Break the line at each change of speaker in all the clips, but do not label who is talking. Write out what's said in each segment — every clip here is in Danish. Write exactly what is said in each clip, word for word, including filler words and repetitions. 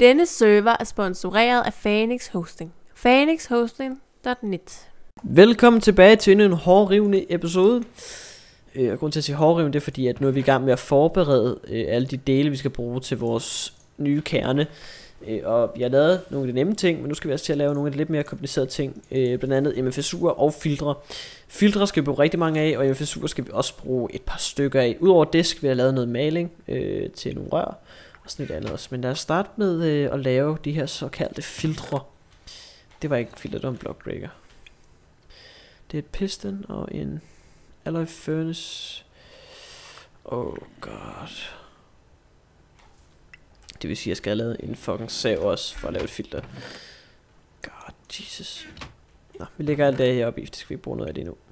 Denne server er sponsoreret af Phoenix Hosting. phoenix hosting punktum net.
Velkommen tilbage til endnu en hårdrivende episode. øh, Og grunden til at sige hårdrivende, det er fordi, at nu er vi i gang med at forberede øh, alle de dele, vi skal bruge til vores nye kerne. øh, Og jeg har lavet nogle af de nemme ting, men nu skal vi også til at lave nogle af de lidt mere komplicerede ting, øh, blandt andet M F S U'er og filtre. Filtre skal vi bruge rigtig mange af, og M F S U'er skal vi også bruge et par stykker af. Udover det skal vi have lavet noget maling øh, til nogle rør og sådan et andet også. Men lad os starte med øh, at lave de her såkaldte filtre. Det var ikke filter, det var en blockbreaker. Det er et piston og en alloy furnace. Oh god. Det vil sige, at jeg skal have lavet en fucking sav også for at lave et filter. God, Jesus. Nå, vi lægger alt det her op i, det skal vi ikke bruge noget af det nu.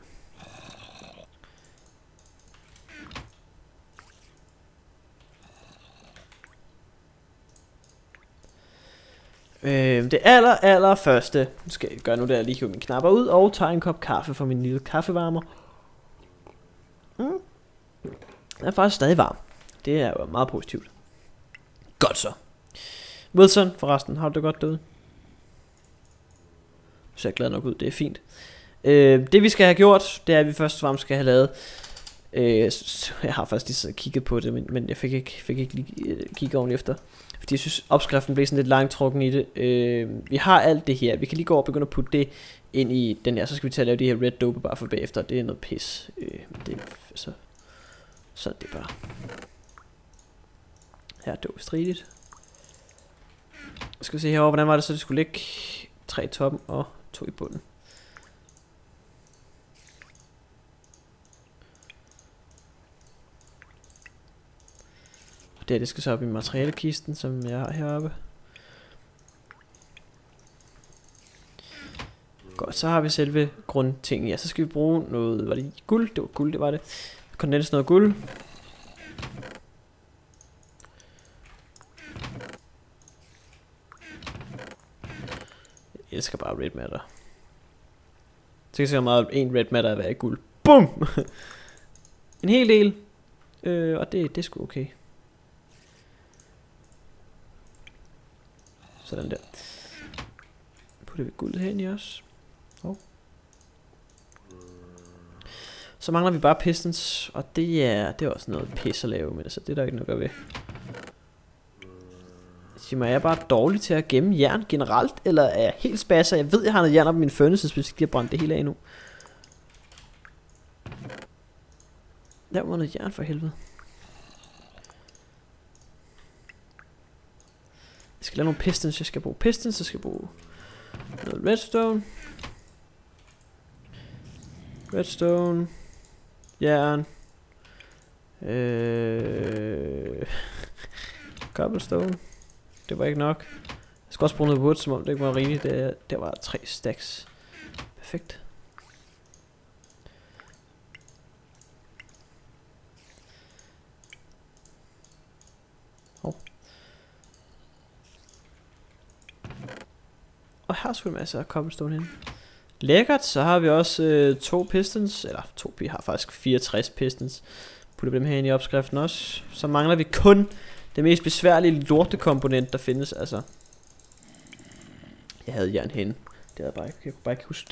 Øh, det aller, aller første, nu skal jeg gøre nu, der jeg lige hiver mine knapper ud og tager en kop kaffe fra min lille kaffevarmer. Mm. Den er faktisk stadig varm. Det er jo meget positivt. Godt så. Wilson, forresten, har du det godt derude? Så jeg er glad nok ud, det er fint. øh, Det vi skal have gjort, det er at vi først og fremmest skal have lavet øh, Jeg har faktisk lige kigget på det, men, men jeg fik ikke, fik ikke lige øh, kigget ordentligt efter, fordi jeg synes opskriften blev sådan lidt langtrukken i det. øh, Vi har alt det her. Vi kan lige gå og begynde at putte det ind i den her. Så skal vi til at lave de her red dope bare for bagefter. Det er noget pis. øh, det er, så, så det er bare her er dope stridigt. Skal vi se herovre, hvordan var det så det skulle ligge? Tre i toppen og to i bunden. Det her, det skal så op i materialekisten, som jeg har heroppe. Godt, så har vi selve grundtingen. Ja, så skal vi bruge noget, var det guld? Det var guld, det var det. Kondens noget guld. Jeg elsker bare red matter. Så kan jeg se meget en red matter at være i guld. Bum! En hel del. Øh, og det, det er sgu okay. Sådan der. Putter vi guldet hen i os. Oh. Så mangler vi bare pistons. Og det er, det er også noget pis at lave med det, så det er der ikke noget at gøre ved. Sig mig, er jeg bare dårlig til at gemme jern generelt, eller er jeg helt spasser? Jeg ved, jeg har noget jern op i min furnace, hvis jeg har brændt det hele af nu. Der var noget jern for helvede. Jeg skal lave nogle pistons. Jeg skal bruge pistons. Jeg skal bruge noget redstone. Redstone. Jern. Øh... Cobblestone. Det var ikke nok. Jeg skal også bruge noget wood, som om det ikke var rigeligt. Det, det var tre stacks. Perfekt. Oh. Og her skal vi masser af cobblestone hen. Lækkert, så har vi også øh, to pistons. Eller to, vi har faktisk fireogtres pistons. Putter dem her ind i opskriften også. Så mangler vi kun det mest besværlige lortekomponent, der findes, altså. Jeg havde jern henne. Det havde jeg bare ikke, jeg kunne bare ikke huske det.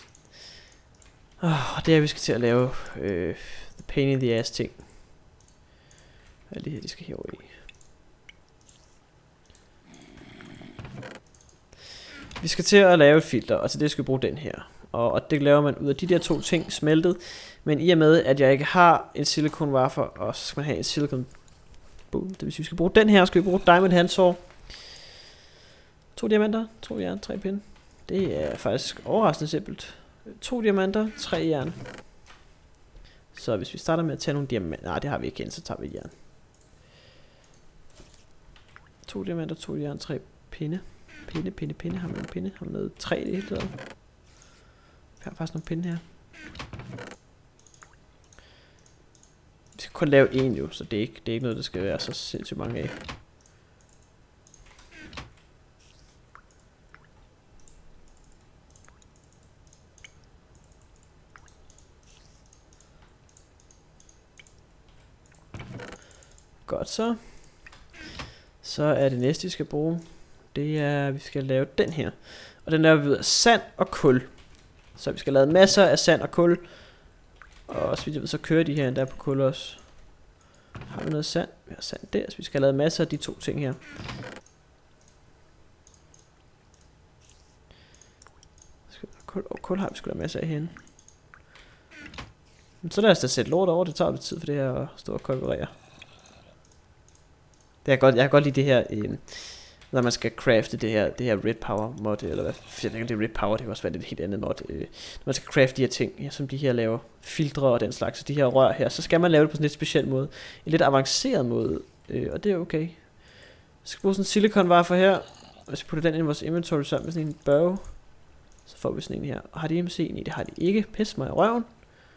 Oh, og det er, vi skal til at lave øh, the pain in the ass ting. Hvad er det her, de skal herover i? Vi skal til at lave et filter, og til det skal vi bruge den her. Og, og det laver man ud af de der to ting smeltet. Men i og med, at jeg ikke har en silicon wafer, og så skal man have en silicon. Det vil sige, vi skal bruge den her, skal vi bruge diamond handsaw. To diamanter, to jern, tre pinde. Det er faktisk overraskende simpelt. To diamanter, tre jern. Så hvis vi starter med at tage nogle diamanter, nej det har vi ikke end, så tager vi jern. To diamanter, to jern, tre pinde. Pinde, pinde, pinde, har man nogle pinde? Har man noget træ i det hele taget? Vi har faktisk nogle pinde her. Vi skal kun lave en jo, så det er ikke, det er ikke noget, der skal være så sindssygt mange af. Godt så. Så er det næste, vi skal bruge. det er, at vi skal lave den her. Og den laver vi ud af sand og kul. Så vi skal lave masser af sand og kul. Og så vidt jeg ved, så kører de her endda på kul også. Har vi noget sand? Vi har sand der, så vi skal lave masser af de to ting her. Kul, og kul har vi sgu da masser af herinde. Men så lad os da sætte lort over, det tager lidt tid for det her at stå og konkurrere. Det er godt, jeg kan godt lide det her, øh, når man skal crafte det her, det her Red Power mod, eller hvad, jeg tænker det er Red Power, det kan også være et helt andet mod. Øh, når man skal crafte de her ting, ja, som de her laver, filtre og den slags, så de her rør her, så skal man lave det på sådan en lidt speciel måde, en lidt avanceret måde, øh, og det er okay. Jeg skal bruge sådan en silikonvarfer her, og jeg skal putte den ind i vores inventory sammen med sådan en børge. Så får vi sådan en her. Og har de M C? Nej, det har de ikke. Pis mig i røven.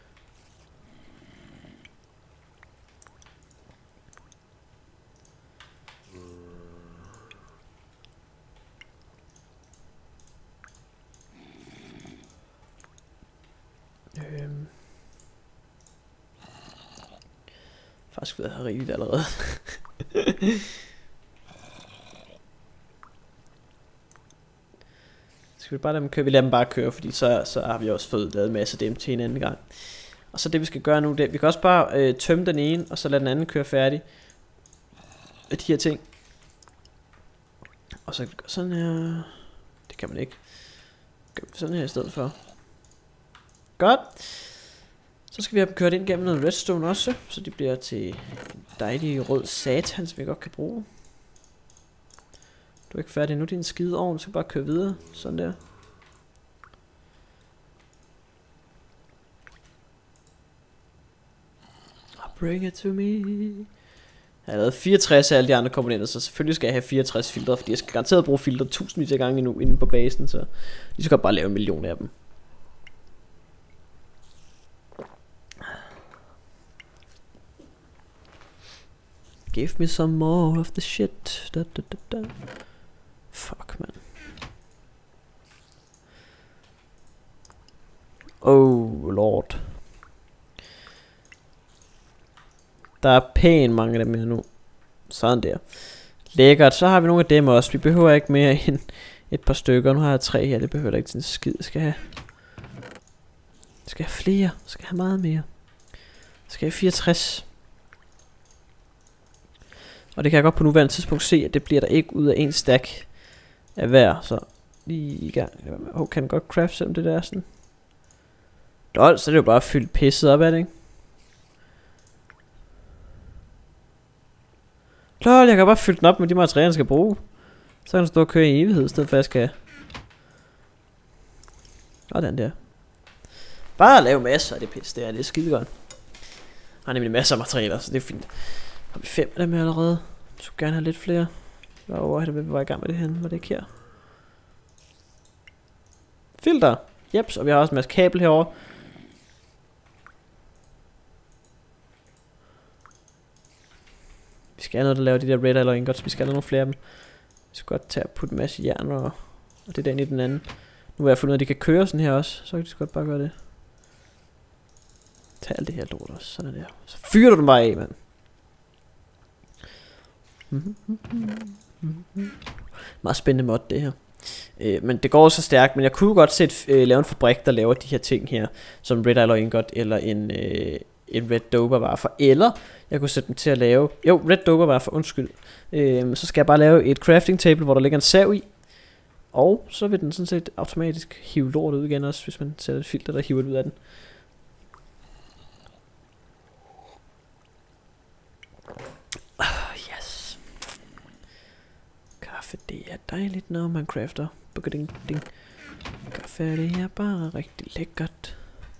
Øhm. Faktisk ved jeg have rigeligt allerede. Skal vi bare lade dem køre? Vi lader dem bare køre, fordi så, så har vi også fået lavet en masse af dem til en anden gang. Og så det vi skal gøre nu, det vi kan også bare øh, tømme den ene, og så lade den anden køre færdig. Af de her ting. Og så kan vi gøre sådan her. Det kan man ikke. Gør vi sådan her i stedet for. Godt. Så skal vi have dem kørt ind gennem noget redstone også, så de bliver til en dejlig rød satan, som vi godt kan bruge. Du er ikke færdig nu, din skide ovn, så skal bare køre videre, sådan der. Bring it to me. Jeg har lavet fireogtres af alle de andre komponenter, så selvfølgelig skal jeg have fireogtres filtre, fordi jeg skal garanteret bruge filtre tusindvis af gange nu inde på basen, så de skal bare lave en million af dem. Give me some more of the shit. Da, da, da, da. Fuck, man. Oh, lord. Der er pænt mange af dem her nu. Sådan der. Lækkert. Så har vi nogle af dem også. Vi behøver ikke mere end et par stykker. Nu har jeg tre her. Det behøver ikke til en skid. Jeg skal have... Jeg skal have flere. Jeg skal have meget mere. Jeg skal have fireogtres. Og det kan jeg godt på nuværende tidspunkt se, at det bliver der ikke ud af en stack af hver. Så lige i gang. Oh, kan den godt craft selvom det der er sådan. Lol, så er det jo bare fyldt pisset op af det, ikke? Lol, jeg kan bare fylde den op med de materialer, jeg skal bruge. Så kan den stå og køre i evighed, i stedet for at jeg skal... Og den der. Bare lave masser af det pis, det er, det er skide godt. Jeg har nemlig masser af materialer, så det er fint. Har vi fem af dem allerede? Jeg skulle gerne have lidt flere. Hvor er det, vi var i gang med det her? Var det ikke her? Filter. Jeps, og vi har også en masse kabel herovre. Vi skal have noget, der laver de der red eller ingots. Vi skal have nogle flere af dem. Vi skal godt tage og putte en masse jern og, og det der ind i den anden. Nu har jeg fundet ud af, at de kan køre sådan her også. Så kan de godt bare gøre det. Tag alt det her lort også. Sådan der. Så fyrer du den bare af, mand. Meget spændende mod det her. øh, Men det går så stærkt. Men jeg kunne godt sætte, øh, lave en fabrik, der laver de her ting her, som red eller ingot eller en, øh, en red dober varfer. Eller jeg kunne sætte dem til at lave, jo, red dober varfer, undskyld. øh, Så skal jeg bare lave et crafting table, hvor der ligger en sav i. Og så vil den sådan set automatisk hive lort ud igen også, hvis man sætter et filter, der hiver det ud af den. Yes. Kaffe, det er dejligt, når man crafter. Ding, ding. Kaffe, det er bare rigtig lækkert.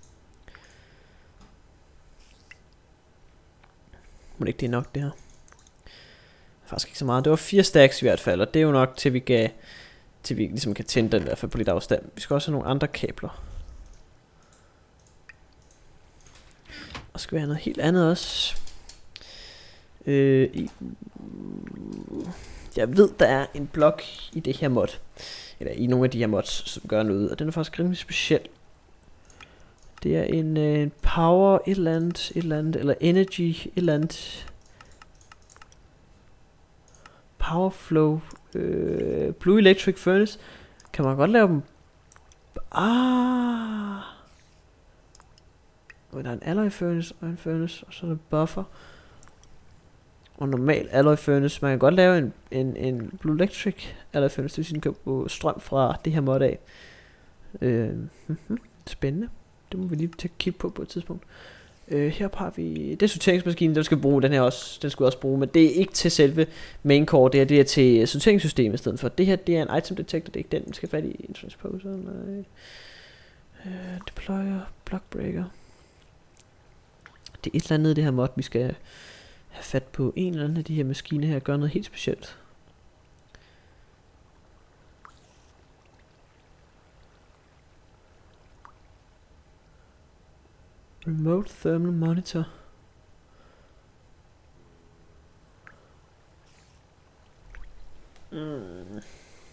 Må det ikke det er nok det her? Faktisk ikke så meget. Det var fire stacks i hvert fald, og det er jo nok til vi kan, til vi ligesom kan tænde den i hvert fald på lidt afstand. Vi skal også have nogle andre kabler. Og skal vi have noget helt andet også. Øh, i, jeg ved der er en blok i det her mod, eller i nogle af de her mods, som gør noget, og den er faktisk rimelig speciel. Det er en øh, power et eller andet, et eller andet, eller energy et eller andet. Power flow øh, Blue Electric Furnace. Kan man godt lave dem? Ah. Og der er en alloy furnace og en furnace, og så er der buffer. Og normal alloy furnace. Man kan godt lave en, en, en Blue Electric alloy furnace, det vil sige, den kan få strøm fra det her mod af. Øh, mm-hmm. Spændende. Det må vi lige tage kigge på på et tidspunkt. Øh, her har vi, det er sorteringsmaskinen, den skal bruge, den her også, den skal også bruge, men det er ikke til selve main core, det her, det er til sorteringssystemet i stedet for. Det her, det er en item detector, det er ikke den, den skal fat i en transposer, nej. Øh, deployer, block breaker. Det er et eller andet i det her mod, vi skal have fat på en eller anden af de her maskiner her, gør noget helt specielt. Remote thermal monitor. Mm. Jeg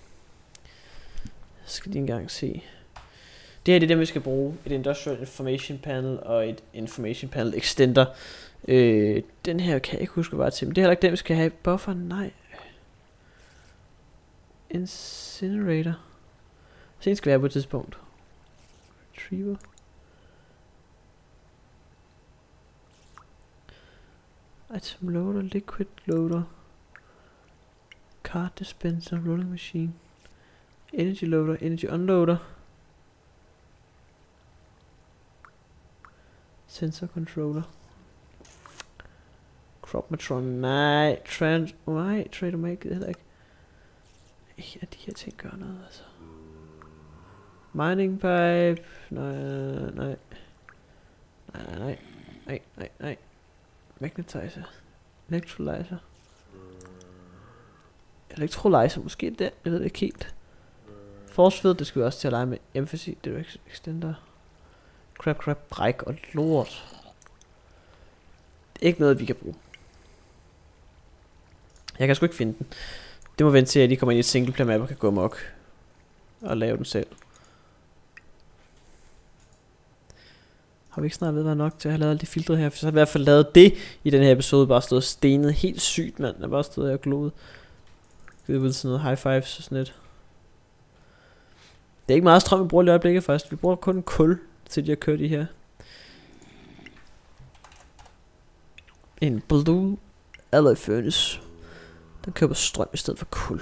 skal lige engang se. Det her det er det, vi skal bruge. Et Industrial Information Panel og et Information Panel Extender. Øh, den her kan jeg ikke huske, hvad var til. Men det er heller ikke den, vi skal have. Buffer, nej. Incinerator. Så den skal være på et tidspunkt. Retriever. Item loader, liquid loader, card dispenser, rolling machine, energy loader, energy unloader, sensor controller, Cropmatron, nej, trans, nej, trader make, det heller ikke. Ikke af de her ting gør noget, altså. Mining pipe, nej, nej, nej, nej, nej, nej, nej. Magnetizer, electrolyzer, electrolyzer, måske den, jeg ved det ikke helt. Force field, det skal vi også til at lege med. Emphasis, direct extender, crap, crap, bræk og lort. Det er ikke noget, vi kan bruge. Jeg kan sgu ikke finde den. Det må vente til, at de kommer ind i et single player map og kan gå amok og lave den selv. Har vi ikke snart ved været nok til at have lavet alle de filtre her? For så har vi i hvert fald lavet det i den her episode. Bare stået stenet helt sygt, mand. Jeg bare stået her og gloet. Givet ud sådan noget high fives og sådan lidt. Det er ikke meget strøm, vi bruger i øjeblikket først. Vi bruger kun kul til de at køre de her. En Blue Alloy Furnace. Den køber strøm i stedet for kul.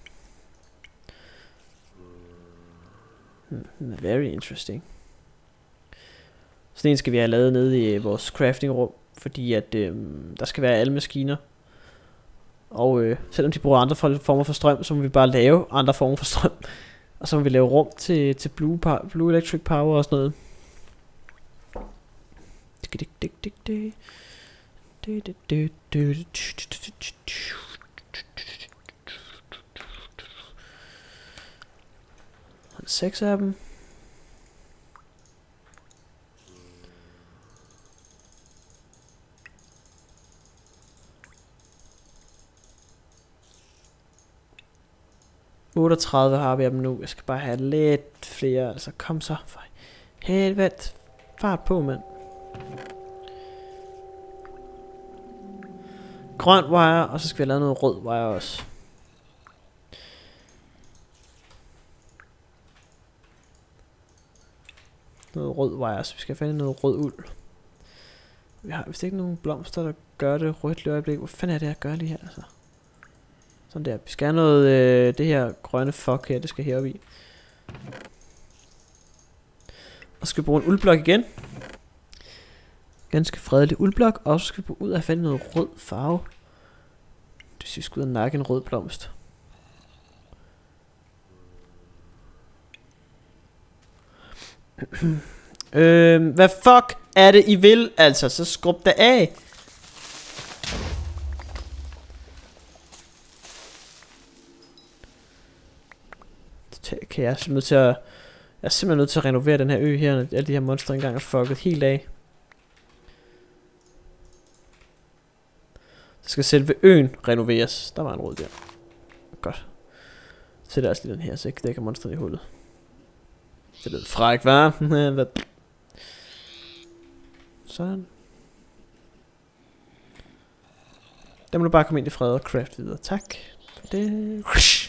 Hmm, very interesting. Sådan en skal vi have lavet nede i vores crafting rum, fordi at øh, der skal være alle maskiner. Og øh, selvom de bruger andre former for strøm, så må vi bare lave andre former for strøm. Og så må vi lave rum til, til blue, blue electric power og sådan noget. Seks af dem. otteogtredive har vi af dem nu. Jeg skal bare have lidt flere. Altså kom så. For helvede. Fart på, mand. Grøn wire. Og så skal vi have lavet noget rød wire også. Noget rød wire. Så vi skal finde noget rød uld. Vi har vist ikke nogen blomster, der gør det rødt i øjeblik. Hvor fanden er det, jeg gør lige her, altså? Sådan der. Vi skal have noget, øh, det her grønne fuck her, det skal heroppe i. Og så skal vi bruge en uldblok igen. Ganske fredelig uldblok. Og så skal vi ud og finde noget rød farve. Det synes vi skal ud og nakke en rød blomst. øh, hvad fuck er det I vil? Altså, så skrub det af. Okay, jeg er simpelthen nødt til at, jeg er simpelthen nødt til at renovere den her ø her, når alle de her monster engang er fucket helt af. Så skal selve øen renoveres. Der var en rød der. Godt. Så sætter jeg også lige den her, så jeg dækker monsterne i hullet. Det er lidt fræk, hva'? Sådan. Der må du bare komme ind i fred og craft videre. Tak. det.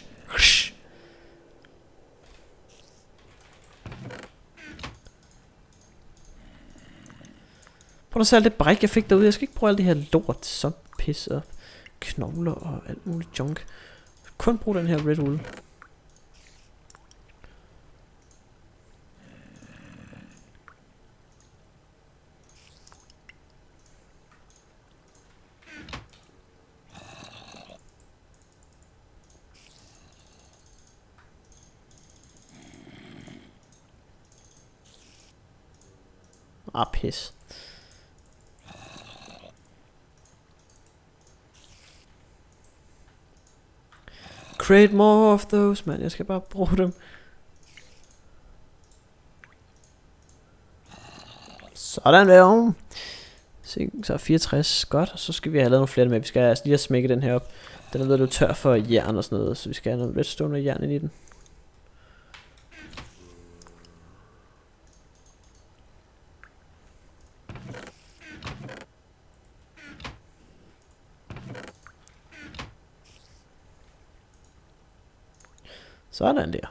Prøv at se alt det bræk jeg fik derude. Jeg skal ikke bruge alt det her lort. Så pis og knogler og alt muligt junk. Kun brug den her red wool. Ah, pis. Create more of those, man. Jeg skal bare bruge dem. Sådan der. Så fireogtres. Godt. Så skal vi have lavet nogle flere med. Vi skal altså lige have smækket den her op. Den er ved at løbe tør for jern og sådan noget. Så vi skal have noget redstone og jern ind i den. Sådan der.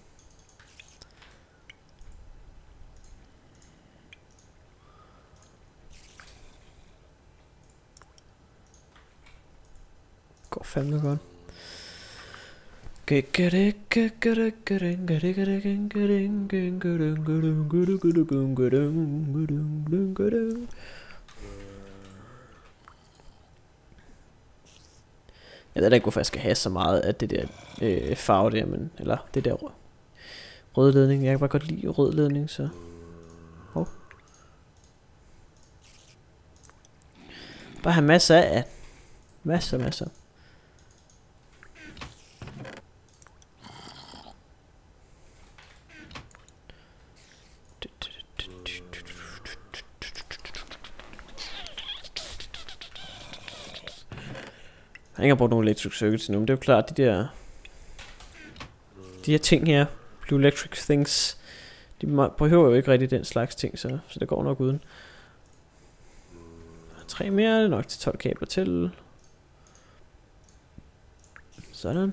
Går fandme godt. Jeg ved da ikke, hvorfor jeg skal have så meget af det der øh, farve der, men, eller det der rød ledning. Jeg kan bare godt lide rød ledning, så... Oh. Bare have masser af... Masser, masser. Jeg har ikke brugt nogen electric circuits endnu, men det er jo klart, de der... De her ting her, blue electric things, de behøver jo ikke rigtig den slags ting, så, så det går nok uden. Tre mere, det er nok til tolv kabler til. Sådan.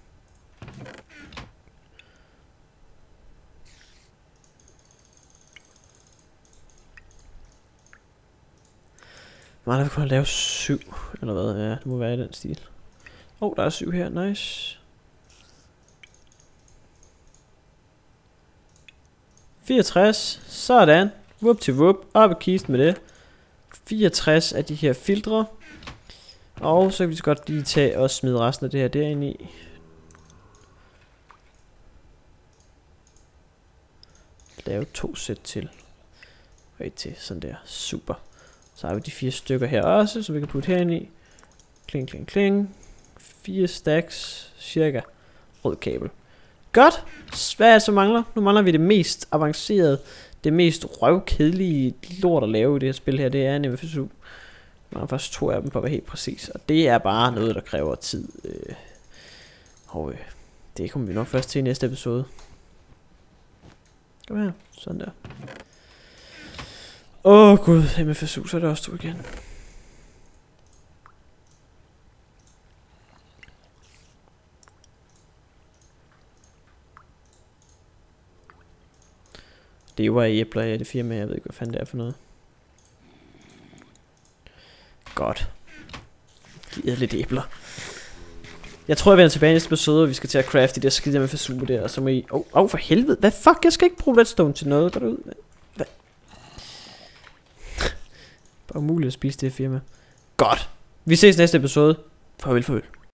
Man har kunnet lave syv, eller hvad? Ja, det må være i den stil. Åh, oh, der er syv her, nice. fireogtres, sådan. Whoop til whoop, op i kisten med det. fireogtres af de her filtre. Og så kan vi så godt lige tage og smide resten af det her derinde i. Lave to sæt til. Og et til, sådan der, super. Så har vi de fire stykker her også, så vi kan putte herinde i. Kling, kling, kling. Fire stacks, cirka. Rød kabel. Godt. Hvad er det så mangler? Nu mangler vi det mest avancerede, det mest røvkedelige lort at lave i det her spil her. Det er en M F S U. Man har først to af dem for at være helt præcis. Og det er bare noget, der kræver tid. Øh. Og øh, det kommer vi nok først til i næste episode. Kom her. Sådan der. Åh oh, gud, M F S U, så er det også to igen. Det var æbler af det firma, jeg ved ikke hvad fanden det er for noget. Godt. Giver lidt æbler. Jeg tror jeg vender tilbage i næste episode, og vi skal til at crafte de der skide med for super der, og så må I... Åh, oh, oh, for helvede, hvad fuck, jeg skal ikke bruge redstone til noget, går det ud? Hvad? Bare umuligt at spise det firma. Godt. Vi ses næste episode. Farvel, farvel.